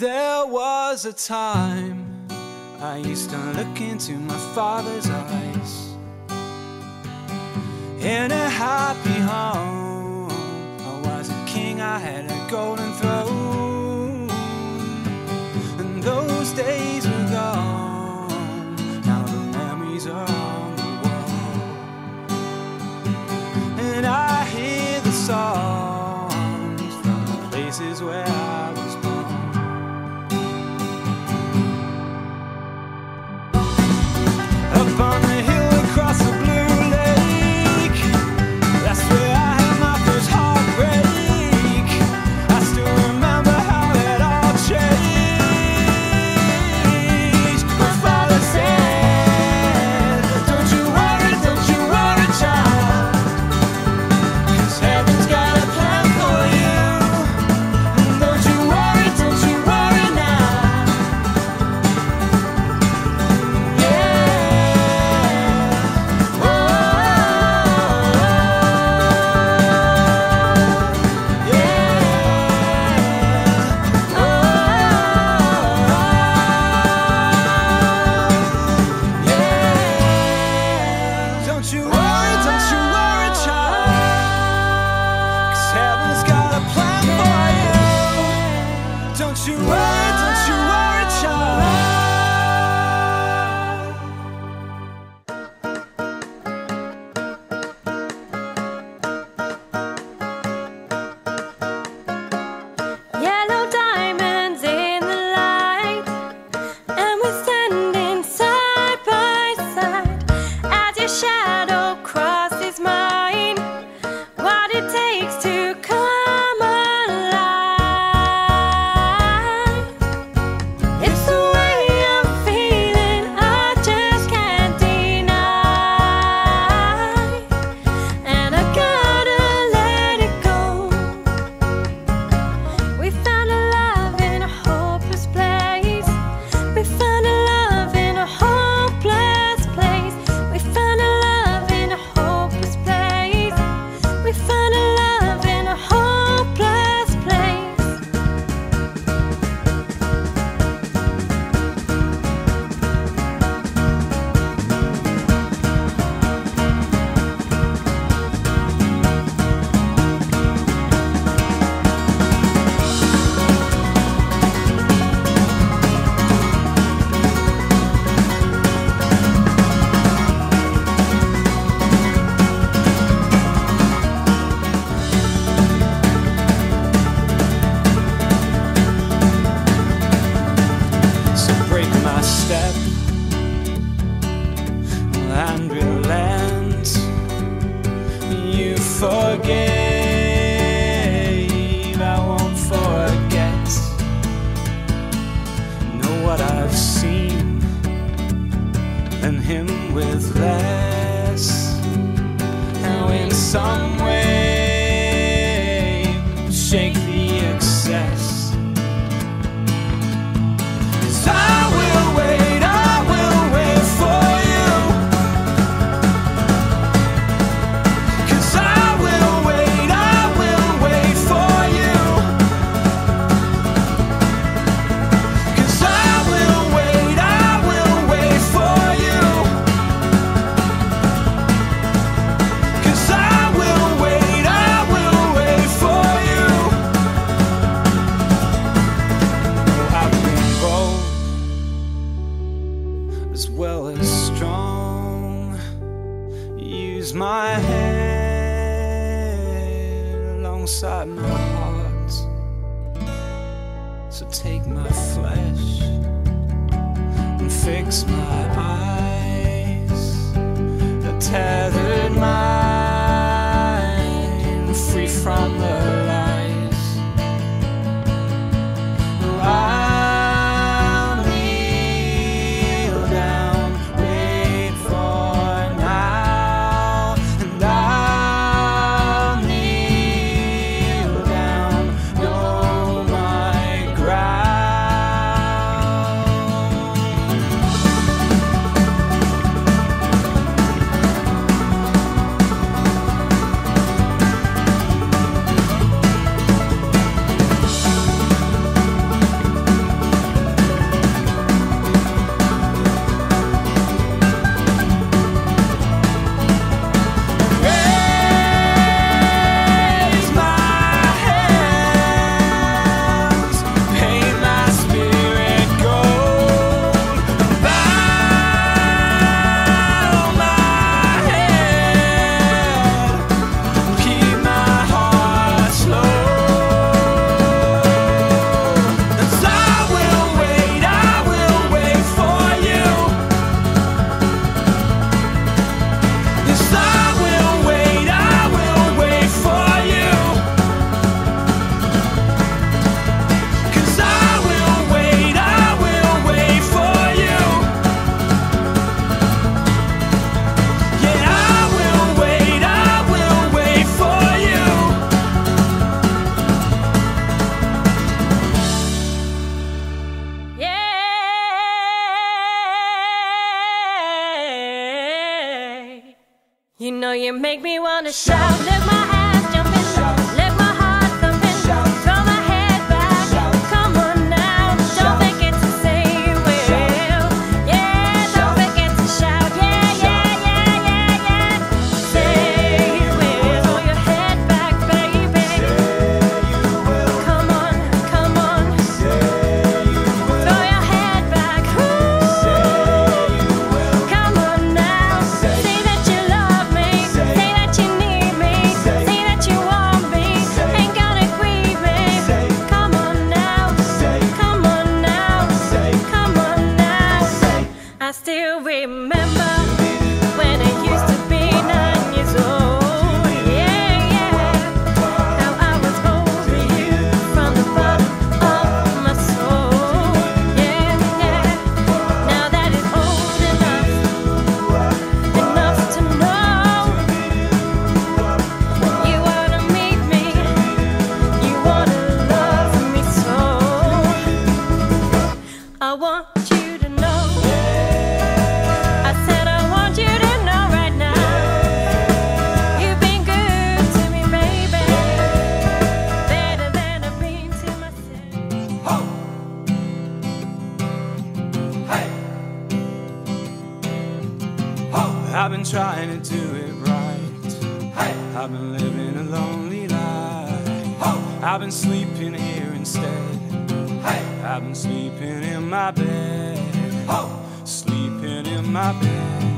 There was a time I used to look into my father's eyes. In a happy home, I was a king, I had a golden throne. And those days were gone, now the memories are on the wall. And I hear the songs from the places where I was born. Up on the hill across the blue lake, that's where I had my first heartbreak. I still remember how it all changed. My father said, don't you worry, child, 'cause heaven's got a plan for you. And don't you worry now. Don't you worry, child, 'cause heaven's got a plan for you. Don't you worry, child. Yellow diamonds in the light, and we're standing side by side as your shadow crosses mine. What it takes to come alive, it's the way I'm feeling, I just can't deny. And I gotta let it go. We found a love in a hopeless place. We found a love in a hopeless place. We found a love in a hopeless place. We found a love in a hopeless place. So break my step and relent. You forgave, I won't forget. Know what I've seen, and him with less. How in some way shake the excess. 'Cause I will wait for you. 'Cause I will wait for you. 'Cause I will wait for you. 'Cause I will wait for you. Oh, I've been bold as well as strong. Use my head alongside my heart. So take my flesh and fix my eyes. The tethered mind, free from the lies. I'll kneel down, wait for now. And I'll kneel down, know my ground. You know you make me wanna shout, lift my ass jumping, lift my heart thumping, throw my head back. Come on now, don't forget to say you will. Yeah, don't forget to shout. Yeah, yeah, yeah, yeah, yeah. Say you will. Throw your head back, baby. Come on, come on. Throw your head back. Come on now. Say that you love me. Say that you need me. Say that you want me. Ain't gonna grieve me. Come on now. Come on now. Come on now. I still remember when I used to be 9 years old. Yeah, yeah. How I was over you from the bottom of my soul. Yeah, yeah. Now that it's old enough to know you wanna meet me, you wanna love me so. I want you to know. I said I want you to know right now. You've been good to me, baby. Better than I've been to myself. I've been trying to do it right. I've been living a lonely life. I've been sleeping here instead. I've been sleeping in my bed. Sleeping in my bed.